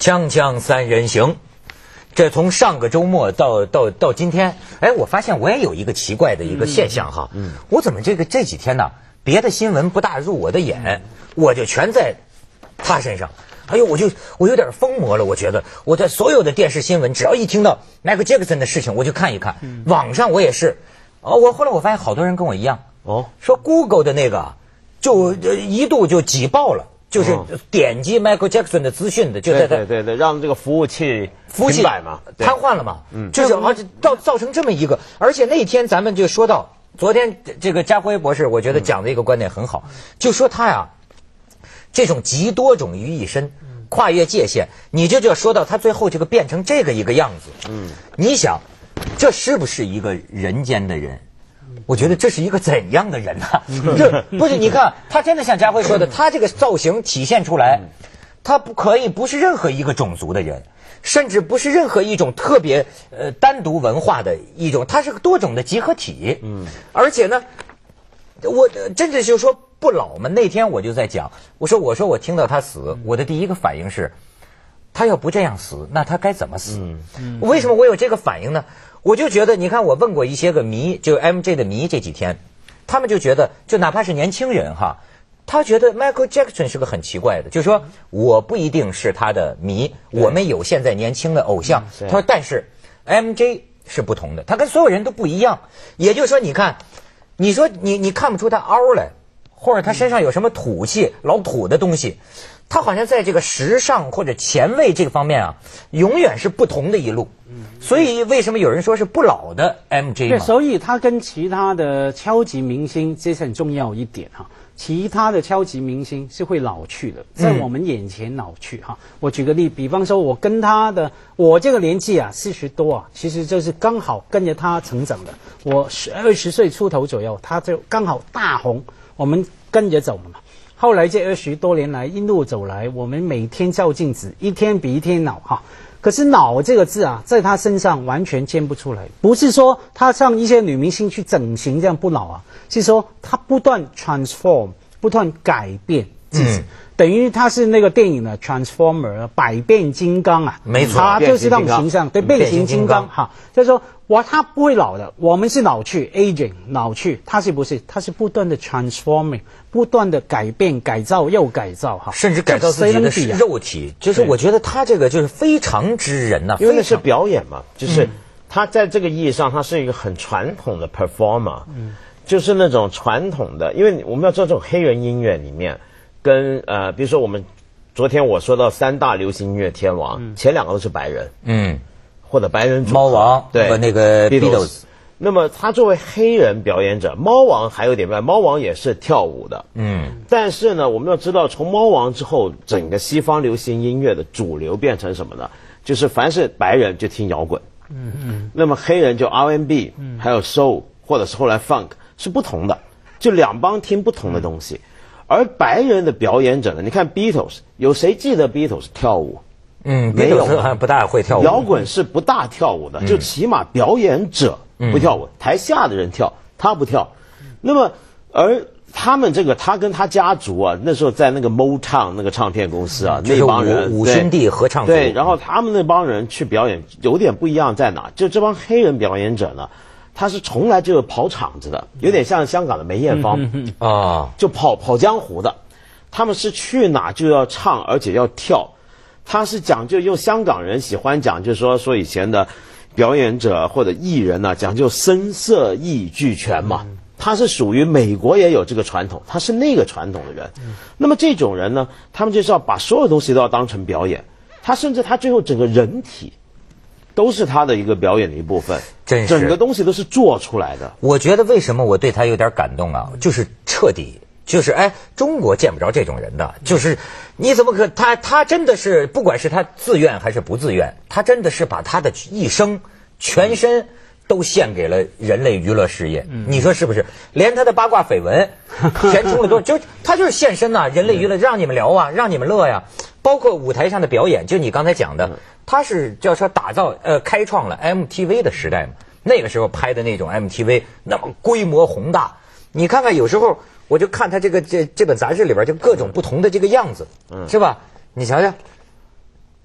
锵锵三人行，这从上个周末到今天，哎，我发现我也有一个奇怪的一个现象哈，我怎么这几天呢，别的新闻不大入我的眼，我就全在他身上。哎呦，我有点疯魔了，我觉得我在所有的电视新闻，只要一听到 Michael Jackson 的事情，我就看一看。网上我也是，后来我发现好多人跟我一样，说 Google 的那个就一度就挤爆了。就是点击 Michael Jackson 的资讯的，就在对，让这个服务器停摆嘛， 瘫痪了嘛，就是造成这么一个，而且那天咱们就说到，昨天这个家辉博士，我觉得讲的一个观点很好，就说他呀，这种集多种于一身，跨越界限，你就要说到他最后这个变成这个一个样子，你想，这是不是一个人间的人？我觉得这是一个怎样的人啊？这不是你看，他真的像家辉说的，他这个造型体现出来，他不是任何一个种族的人，甚至不是任何一种特别单独文化的一种，他是个多种的集合体。而且呢，我真的就说不老嘛。那天我就在讲，我说我听到他死，我的第一个反应是，他要不这样死，那他该怎么死？为什么我有这个反应呢？我就觉得，你看，我问过一些个迷，就 MJ 的迷，这几天，他们就觉得，就哪怕是年轻人哈，他觉得 Michael Jackson 是个很奇怪的，就是说我不一定是他的迷，我们有现在年轻的偶像，他说，但是 MJ 是不同的，他跟所有人都不一样。也就是说，你看，你说你看不出他凹来，或者他身上有什么土气、老土的东西，他好像在这个时尚或者前卫这个方面啊，永远是不同的一路。所以为什么有人说是不老的 MJ 嘛？ 对，所以他跟其他的超级明星，这是很重要一点哈。其他的超级明星是会老去的，在我们眼前老去哈。我举个例，比方说，我这个年纪啊，40多啊，其实就是刚好跟着他成长的。我20岁出头左右，他就刚好大红，我们跟着走嘛。后来这20多年来一路走来，我们每天照镜子，一天比一天老哈。可是老这个字啊，在他身上完全见不出来，不是说他像一些女明星去整形这样不老啊，是说他不断 transform， 不断改变自己，等于他是那个电影的 Transformer 百变金刚啊， 没错， 他就是那种形象，对，变形金刚哈，就是说他不会老的，我们是老去 aging 老去，他是不是？他是不断的 transforming， 不断的改变、改造又改造哈， 甚至改造自己的肉体，就是我觉得他这个就是非常之人呐， 因为那是表演嘛，就是他在这个意义上，他是一个很传统的 performer，就是那种传统的，因为我们要知道这种黑人音乐里面，跟比如说我们昨天我说到3大流行音乐天王，前2个都是白人，或者白人组合， 猫王对和那个 Beatles。 那么他作为黑人表演者，猫王还有点不一样，猫王也是跳舞的，但是呢，我们要知道，从猫王之后，整个西方流行音乐的主流变成什么呢？就是凡是白人就听摇滚，那么黑人就 R&B，还有 Soul， 或者是后来 Funk 是不同的，就两帮听不同的东西。而白人的表演者呢，你看 Beatles， 有谁记得 Beatles 跳舞？ 没有，好像不大会跳舞。 摇滚是不大跳舞的，就起码表演者不跳舞，台下的人跳，他不跳。那么，而他们这个，他跟他家族啊，那时候在那个 Motown 那个唱片公司啊，那帮人五兄弟合唱组， 对，然后他们那帮人去表演，有点不一样在哪？就这帮黑人表演者呢，他是从来就跑场子的，有点像香港的梅艳芳啊，就跑江湖的。他们是去哪就要唱，而且要跳。他是讲究用香港人喜欢讲，就是说以前的表演者或者艺人呢，讲究声色艺俱全嘛。他是属于美国也有这个传统，他是那个传统的人。那么这种人呢，他们就是要把所有东西都要当成表演。他甚至他最后整个人体都是他的一个表演的一部分， 真是整个东西都是做出来的。 我觉得为什么我对他有点感动啊，就是彻底。就是中国见不着这种人的，就是你怎么可他真的是，不管是他自愿还是不自愿，他真的是把他的一生全身都献给了人类娱乐事业。你说是不是？连他的八卦绯闻填充了多，就他就是献身呐，人类娱乐让你们聊啊，让你们乐呀。包括舞台上的表演，就你刚才讲的，他是叫说打造开创了 MTV 的时代嘛。那个时候拍的那种 MTV 那么规模宏大，你看看有时候。我就看他这本杂志里边就各种不同的这个样子，是吧？你瞧瞧，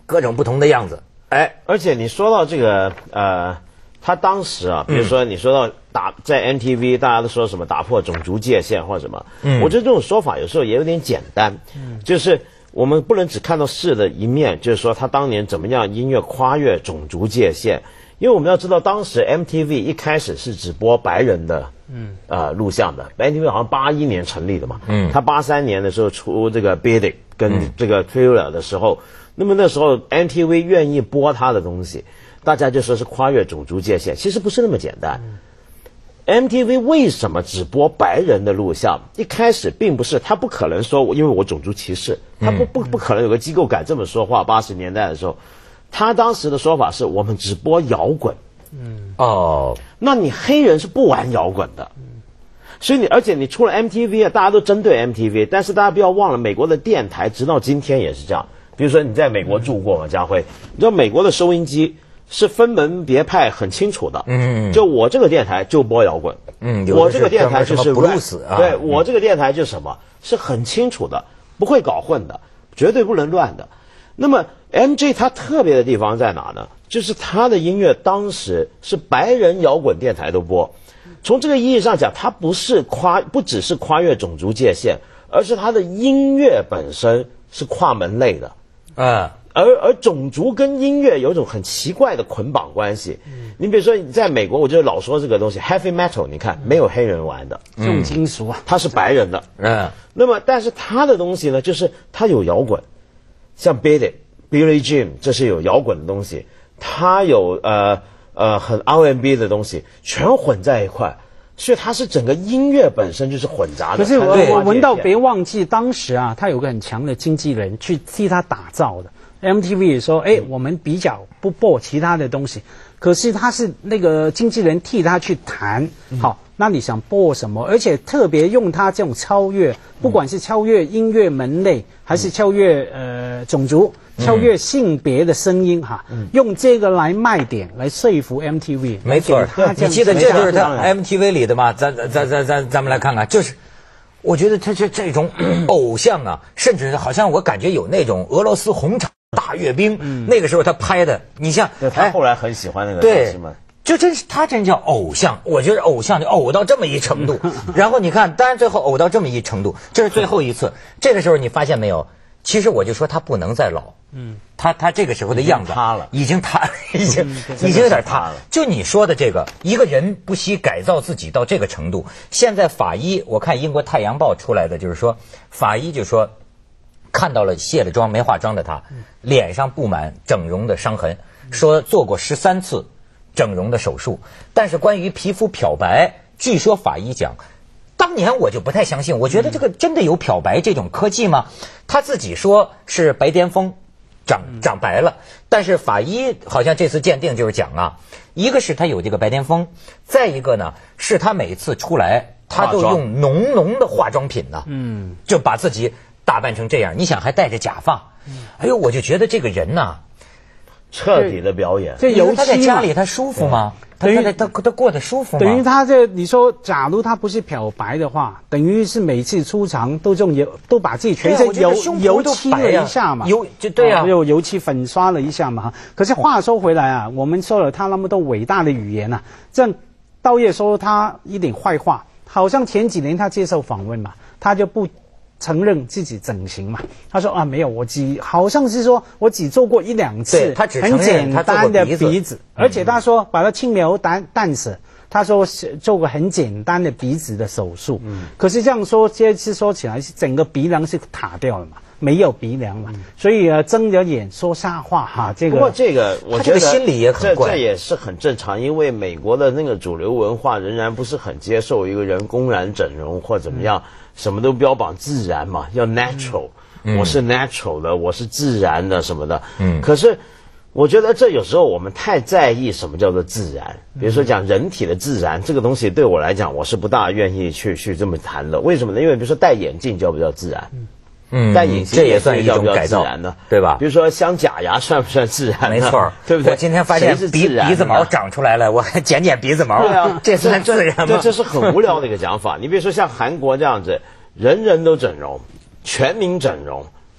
各种不同的样子。哎， 而且你说到这个他当时啊，比如说你说到在 MTV 大家都说什么打破种族界限或者什么，我觉得这种说法有时候也有点简单，就是我们不能只看到事的一面，就是说他当年怎么样音乐跨越种族界限，因为我们要知道当时 MTV 一开始是只播白人的录像的 ，MTV 好像81年成立的嘛，他83年的时候出这个 Beat It 跟这个 Thriller 的时候，那么那时候 MTV 愿意播他的东西。大家就说是跨越种族界限，其实不是那么简单。MTV 为什么只播白人的录像？一开始并不是，他不可能说因为我种族歧视，他不可能有个机构敢这么说话。80年代的时候，他当时的说法是我们只播摇滚。那你黑人是不玩摇滚的。所以而且你出了 MTV 啊，大家都针对 MTV， 但是大家不要忘了，美国的电台直到今天也是这样。比如说你在美国住过吗，家辉？你知道美国的收音机是分门别派很清楚的，就我这个电台就播摇滚，我这个电台就是 blues 啊， 对，我这个电台就是什么，是很清楚的，不会搞混的，绝对不能乱的。那么 MJ 它特别的地方在哪呢？就是他的音乐当时是白人摇滚电台都播，从这个意义上讲，它不只是跨越种族界限，而是它的音乐本身是跨门类的，而种族跟音乐有一种很奇怪的捆绑关系。你比如说你在美国，我就老说这个东西 heavy metal， 你看没有黑人玩的， 重金属啊， 它是白人的。那么但是它的东西呢，就是它有摇滚，像 Billie Jean 这是有摇滚的东西，它有很 R&B 的东西，全混在一块。所以它是整个音乐本身就是混杂的。 可是我闻到别忘记，当时啊，他有个很强的经纪人去替他打造的。MTV 也说，我们比较不播其他的东西，可是他是那个经纪人替他去谈，好，那你想播什么？而且特别用他这种超越，不管是超越音乐门类，还是超越种族、超越性别的声音哈，用这个来卖点，来说服 MTV。 没错，你记得这就是他 MTV 里的吗？咱们来看看，就是。我觉得他这种偶像啊，甚至好像我感觉有那种俄罗斯红场大阅兵，那个时候他拍的，你像他后来很喜欢那个对，就他真叫偶像，我觉得偶像就偶到这么一程度。然后你看，当然最后偶到这么一程度，这是最后一次。这个时候你发现没有？其实我就说他不能再老，他这个时候的样子已经有点塌了。就你说的这个，一个人不惜改造自己到这个程度。现在法医，我看英国《太阳报》出来的就是说，法医就说看到了卸了妆没化妆的他，脸上布满整容的伤痕，说做过13次整容的手术。但是关于皮肤漂白，据说法医讲。当年我就不太相信，我觉得这个真的有漂白这种科技吗？他自己说是白癜风长白了，但是法医好像这次鉴定就是讲啊，一个是他有这个白癜风，再一个呢是他每次出来他都用浓的化妆品呢，就把自己打扮成这样。你想还戴着假发，哎呦，我就觉得这个人呐， 彻底的表演。 这油漆他在家里他舒服吗？他过得舒服吗？ 等于他你说，假如他不是漂白的话，等于是每次出场都都把自己全身油漆了一下嘛， 对啊， 油漆粉刷了一下嘛。可是话说回来啊，我们说了他那么多伟大的语言啊，这样道业说他一点坏话，好像前几年他接受访问嘛，他就不承认自己整形嘛，他说啊没有，好像是说我只做过1-2次， 他只很简单的鼻子，而且他说把它轻描淡写，他说做过很简单的鼻子的手术，可是这样说，这次说起来是整个鼻梁是塌掉了嘛，没有鼻梁嘛，所以睁着眼说瞎话哈。 不过这个我觉得心理也很怪， 这也是很正常，因为美国的那个主流文化仍然不是很接受一个人公然整容或怎么样。什么都标榜自然嘛，要 natural，我是 natural 的，我是自然的什么的。可是我觉得这有时候我们太在意什么叫做自然。比如说讲人体的自然这个东西，对我来讲我是不大愿意去这么谈的。为什么呢？因为比如说戴眼镜叫不叫自然？戴隐形这也算一种改造的， 对吧？ 比如说镶假牙算不算自然？ 没错， 对不对？ 我今天发现鼻子毛长出来了，我还剪鼻子毛。 对啊， 这算自然吗？ 这是很无聊的一个讲法。你比如说像韩国这样子，人人都整容，全民整容，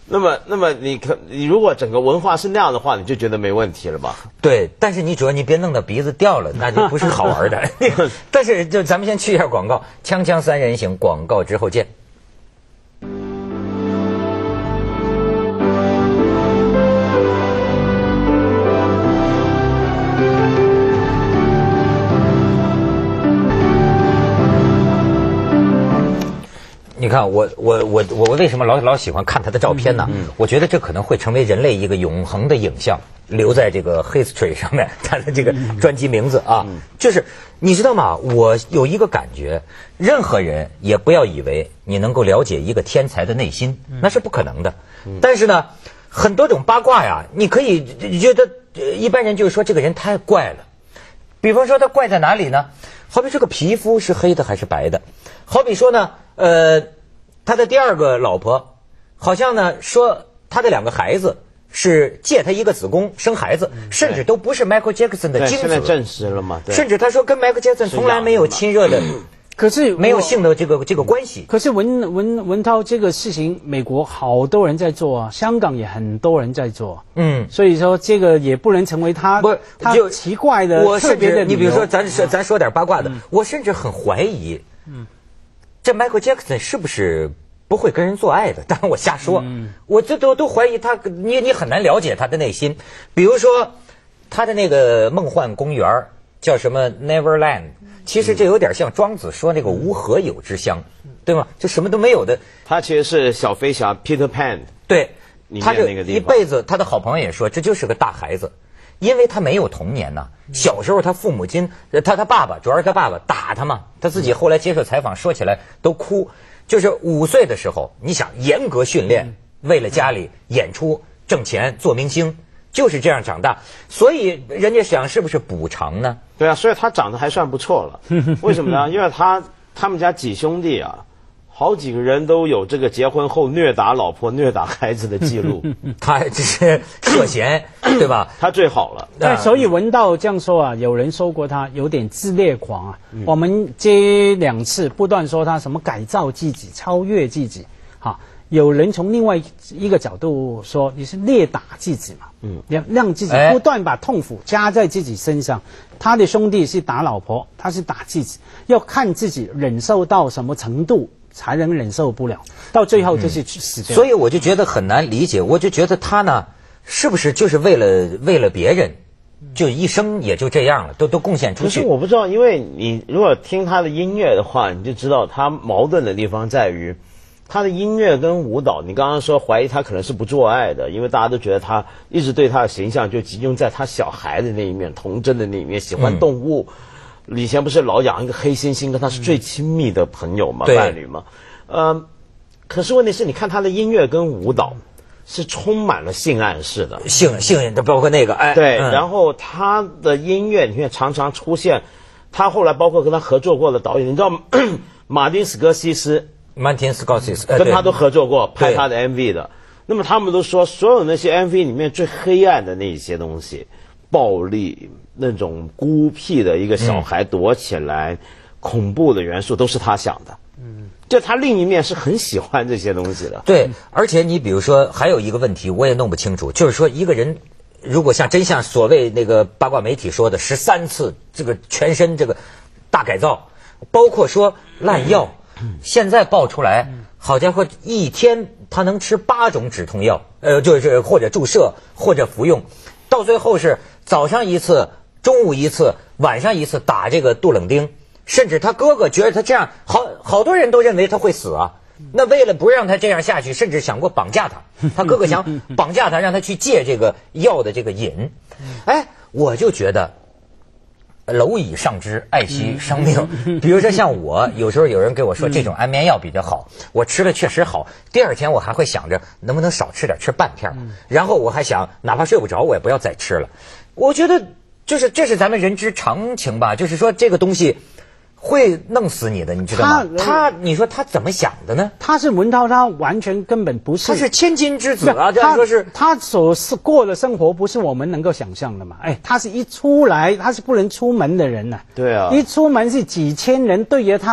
那么你如果整个文化是那样的话，你就觉得没问题了吧？ 对，但是你主要你别弄到鼻子掉了，那就不是好玩的。但是就咱们先去一下广告，锵锵三人行，广告之后见。你看我为什么老喜欢看他的照片呢？我觉得这可能会成为人类一个永恒的影像，留在这个 history 上面，他的这个专辑名字啊，就是你知道吗？我有一个感觉，任何人也不要以为你能够了解一个天才的内心，那是不可能的。但是呢，很多种八卦呀，你可以觉得一般人就是说这个人太怪了。比方说他怪在哪里呢？好比这个皮肤是黑的还是白的？好比说呢，他的第二个老婆，好像呢说他的2个孩子是借他一个子宫生孩子，甚至都不是 Michael Jackson 的精子。 现在证实了嘛？ 甚至他说跟 Michael Jackson 从来没有亲热的， 可是没有性的这个关系。 可是文涛这个事情，美国好多人在做啊，香港也很多人在做。所以说这个也不能成为他奇怪的特别的理由。 你比如说咱说点八卦的，我甚至很怀疑，这 Michael Jackson 是不是不会跟人做爱的？当然我瞎说，我这都怀疑他，你很难了解他的内心。比如说他的那个梦幻公园叫什么 Neverland， 其实这有点像庄子说那个无何有之乡，对吗？就什么都没有的。 他其实是小飞侠 Peter Pan， 对，他这一辈子，他的好朋友也说这就是个大孩子。因为他没有童年呐，小时候他父母亲，他爸爸，主要是他爸爸打他嘛，他自己后来接受采访说起来都哭，就是5岁的时候，你想严格训练，为了家里演出挣钱做明星，就是这样长大，所以人家想是不是补偿呢？ 对啊，所以他长得还算不错了。为什么呢？因为他们家几兄弟啊，好几个人都有这个结婚后虐打老婆、虐打孩子的记录。 他只是涉嫌，对吧？ 他最好了。 所以文道这样说啊，有人说过他有点自恋狂啊。我们这2次不断说他什么改造自己、超越自己，有人从另外一个角度说你是虐打自己嘛，让自己不断把痛苦加在自己身上。他的兄弟是打老婆，他是打自己，要看自己忍受到什么程度才能忍受不了，到最后就是死掉。 所以我就觉得很难理解，我就觉得他呢，是不是就是为了别人，就一生也就这样了，都贡献出去。 可是我不知道，因为你如果听他的音乐的话，你就知道他矛盾的地方在于，他的音乐跟舞蹈，你刚刚说怀疑他可能是不做爱的，因为大家都觉得他一直对他的形象就集中在他小孩的那一面，童真的那一面，喜欢动物。以前不是老养一个黑猩猩，跟他是最亲密的朋友嘛，伴侣嘛。可是问题是，你看他的音乐跟舞蹈是充满了性暗示的， 性包括那个对。然后他的音乐里面常常出现，他后来包括跟他合作过的导演，你知道马丁斯科西斯跟他都合作过，拍他的 MV 的。那么他们都说，所有那些 MV 里面最黑暗的那些东西，暴力。那种孤僻的一个小孩躲起来，恐怖的元素都是他想的。就他另一面是很喜欢这些东西的。 对，而且你比如说还有一个问题，我也弄不清楚，就是说一个人如果像所谓那个八卦媒体说的13次这个全身这个大改造，包括说滥药，现在爆出来，好家伙，一天他能吃8种止痛药，就是或者注射或者服用，到最后是早上一次。中午一次，晚上一次打这个杜冷丁，甚至他哥哥觉得他这样好多人都认为他会死啊。那为了不让他这样下去，甚至想过绑架他。他哥哥想绑架他，让他去戒这个药的这个瘾。我就觉得蝼蚁上之，爱惜生命。比如说像我，有时候有人给我说这种安眠药比较好，我吃了确实好。第2天我还会想着能不能少吃点，吃半片，然后我还想哪怕睡不着我也不要再吃了。我觉得。就是这是咱们人之常情吧，就是说这个东西会弄死你的，你知道吗？你说他怎么想的呢？ 他是文涛，他完全根本不是， 他是千金之子啊！他说是他所过的生活不是我们能够想象的嘛？他是一出来他是不能出门的人呐。 对啊， 一出门是几千人对着他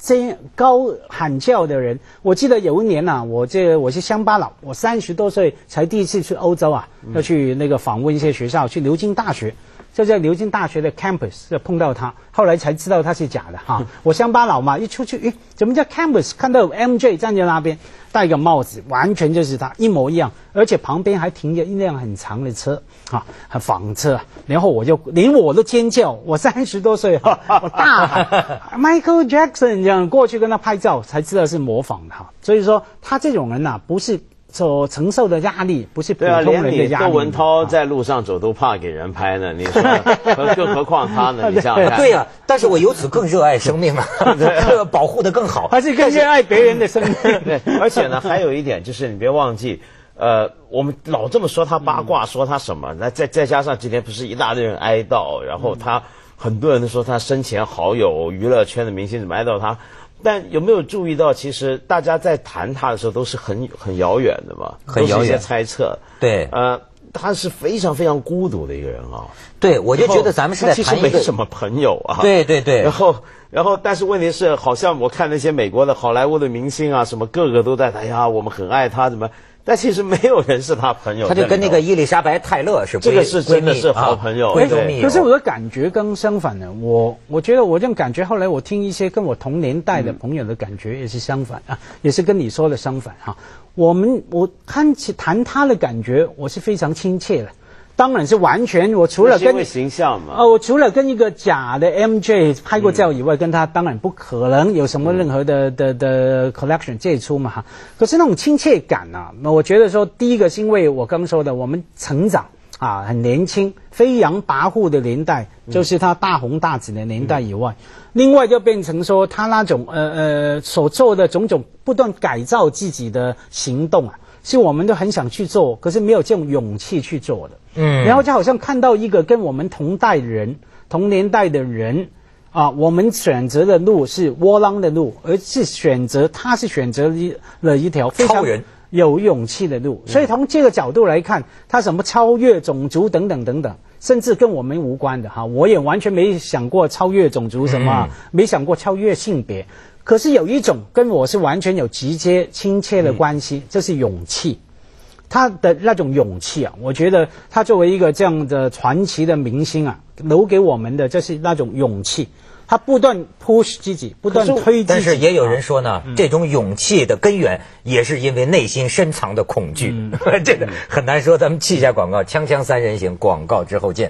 高喊叫的人。我记得有一年啊，我是乡巴佬，我30多岁才第一次去欧洲啊，要去那个访问一些学校，去牛津大学。就在牛津大学的 campus 就碰到他，后来才知道他是假的哈。我乡巴佬嘛，一出去，怎么叫 campus？ 看到 MJ 站在那边，戴个帽子，完全就是他，一模一样，而且旁边还停着一辆很长的车，房车。然后连我都尖叫，我30多岁哈，我大喊Michael Jackson 这样过去跟他拍照，才知道是模仿的哈。所以说他这种人呐，不是所承受的压力不是普通人的压力。 连你窦文涛在路上走都怕给人拍呢，你说更何况他呢？你想想看。 对呀，但是我由此更热爱生命啊，保护得更好， 还是更热爱别人的生命。 对，而且呢，还有一点就是你别忘记，我们老这么说他八卦，说他什么，那再加上今天不是一大堆人哀悼，然后他很多人都说他生前好友、娱乐圈的明星怎么哀悼他。但有没有注意到，其实大家在谈他的时候都是很遥远的嘛， 很遥远， 都是一些猜测。 对， 他是非常非常孤独的一个人啊。 对，我就觉得咱们是在谈一个， 其实没什么朋友啊。 对对对。 然后，但是问题是，好像我看那些美国的好莱坞的明星啊，什么个个都在，哎呀，我们很爱他，怎么？但其实没有人是他朋友。 他就跟那个伊丽莎白泰勒是这个是真的是好朋友， 闺蜜。 可是我的感觉跟相反的，我觉得我这种感觉，后来我听一些跟我同年代的朋友的感觉也是相反啊，也是跟你说的相反哈。我谈他的感觉，我是非常亲切的。当然是完全，我除了跟形象嘛， 我除了跟一个假的 MJ 拍过照以外，跟他当然不可能有什么任何的 collection 借出嘛哈。可是那种亲切感啊，我觉得说第一个是因为我刚说的，我们成长啊很年轻，飞扬跋扈的年代，就是他大红大紫的年代以外，另外就变成说他那种所做的种种不断改造自己的行动啊。是我们都很想去做，可是没有这种勇气去做的。然后就好像看到一个跟我们同年代的人啊，我们选择的路是窝囊的路，他是选择了一条非常有勇气的路。所以从这个角度来看，他什么超越种族等等等等，甚至跟我们无关的哈，我也完全没想过超越种族什么，没想过超越性别。可是有一种跟我是完全有直接亲切的关系，就是勇气。他的那种勇气啊，我觉得他作为一个这样的传奇的明星啊，留给我们的就是那种勇气。他不断 push 自己，不断推自己。 但是也有人说呢，这种勇气的根源也是因为内心深藏的恐惧。这个很难说。咱们去一下广告，锵锵三人行，广告之后见。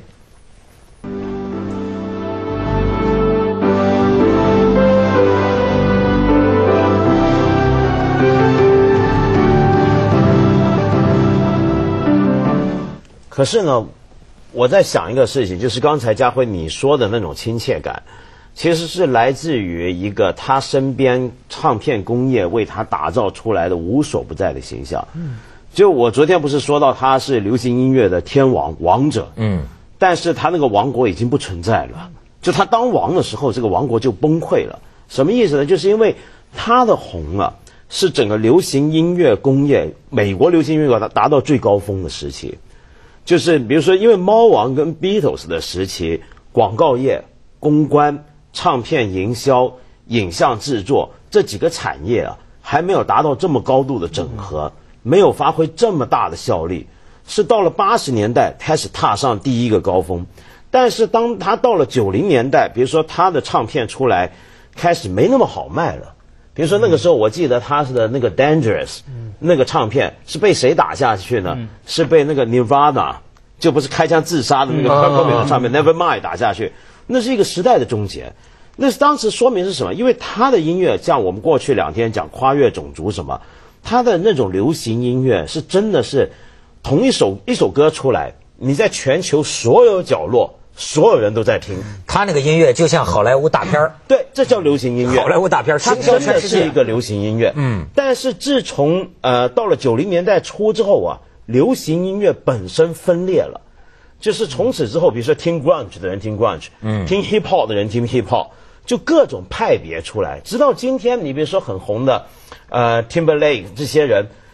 可是呢，我在想一个事情，就是刚才家辉你说的那种亲切感，其实是来自于一个他身边唱片工业为他打造出来的无所不在的形象。就我昨天不是说到他是流行音乐的天王王者，但是他那个王国已经不存在了。就他当王的时候，这个王国就崩溃了。什么意思呢？就是因为他的红啊，是整个流行音乐工业，美国流行音乐达到最高峰的时期。就是比如说，因为猫王跟 Beatles 的时期，广告业、公关、唱片营销、影像制作这几个产业啊，还没有达到这么高度的整合，没有发挥这么大的效力，是到了80年代开始踏上第一个高峰。但是当他到了90年代，比如说他的唱片出来，开始没那么好卖了。比如说那个时候，我记得他的那个 Dangerous 那个唱片是被谁打下去呢？是被那个 Nirvana 就不是开枪自杀的那个 Kurt Cobain 的唱片 Nevermind 打下去，那是一个时代的终结。那是当时说明是什么？因为他的音乐，像我们过去2天讲跨越种族什么，他的那种流行音乐是真的是同一首歌出来，你在全球所有角落。所有人都在听他那个音乐，就像好莱坞大片对，这叫流行音乐。 好莱坞大片它真的是一个流行音乐。但是自从到了90年代初之后啊，流行音乐本身分裂了，就是从此之后，比如说听 grunge 的人听 grunge，听 hip hop 的人听 hip hop，就各种派别出来。直到今天，你比如说很红的Timberlake 这些人，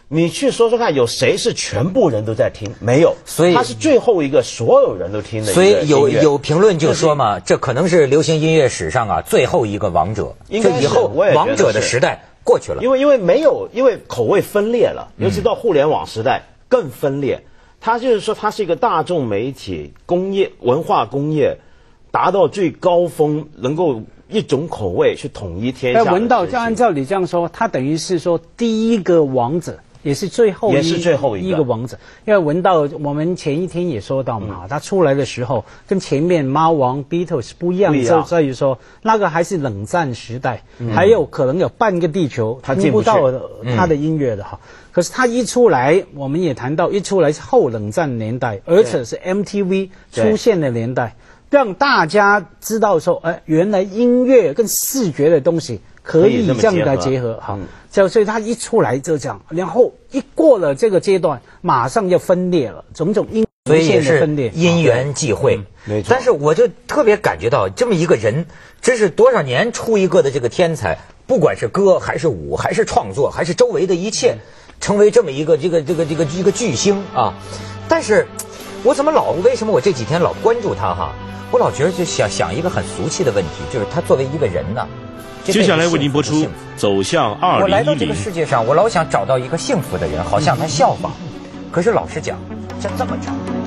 你去说说看，有谁是全部人都在听？没有， 所以他是最后一个所有人都听的。 所以有评论就说嘛，这可能是流行音乐史上啊最后一个王者，就以后王者的时代过去了。 因为口味分裂了，尤其到互联网时代更分裂。它就是说，它是一个大众媒体工业文化工业达到最高峰，能够一种口味去统一天下。 文道就按照你这样说，他等于是说第一个王者。也是最后一个王者，因为文道我们前一天也说到嘛，他出来的时候跟前面猫王 Beatles 不一样，就在于说那个还是冷战时代，还有可能有半个地球听不到他的音乐的哈。可是他一出来，我们也谈到一出来是后冷战年代，而且是 MTV 出现的年代，让大家知道说，原来音乐跟视觉的东西可以这样的结合哈。所以他一出来就这样，然后一过了这个阶段，马上就分裂了，种种所以也是因缘际会。 没错。 但是我就特别感觉到这么一个人，真是多少年出一个的这个天才，不管是歌还是舞还是创作还是周围的一切，成为这么一个这个巨星啊。但是我为什么我这几天老关注他哈？我老觉得就想一个很俗气的问题，就是他作为一个人呢。 接下来为您播出《走向2010》。 我来到这个世界上，我老想找到一个幸福的人，好向他效仿。可是老实讲，这么找。